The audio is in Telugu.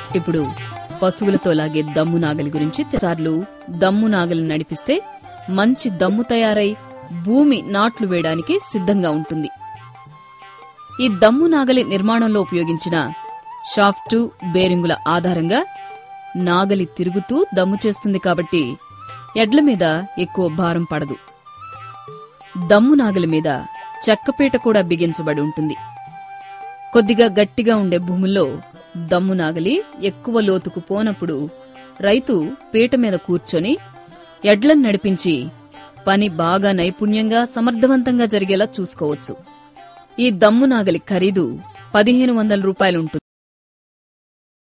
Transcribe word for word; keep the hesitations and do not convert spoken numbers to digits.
ఇప్పుడు పశువులతో లాగే దమ్ము నాగలి గురించి సార్లు దమ్ము నాగలి నడిపిస్తే మంచి దమ్ము తయారై భూమి నాట్లు వేయడానికి సిద్ధంగా ఉంటుంది. ఈ దమ్ము నాగలి నిర్మాణంలో ఉపయోగించిన షాఫ్టు, బేరింగుల ఆధారంగా నాగలి తిరుగుతూ దమ్ము చేస్తుంది కాబట్టి ఎడ్ల మీద ఎక్కువ భారం పడదు. దమ్ము నాగలి మీద చెక్కపీట కూడా బిగించబడి ఉంటుంది. కొద్దిగా గట్టిగా ఉండే భూముల్లో దమ్ము నాగలి ఎక్కువ లోతుకు పోనప్పుడు రైతు పీట మీద కూర్చొని ఎడ్లను నడిపించి పని బాగా నైపుణ్యంగా సమర్థవంతంగా జరిగేలా చూసుకోవచ్చు. ఈ దమ్ము నాగలి ఖరీదు పదిహేను వందల రూపాయలుంటుంది.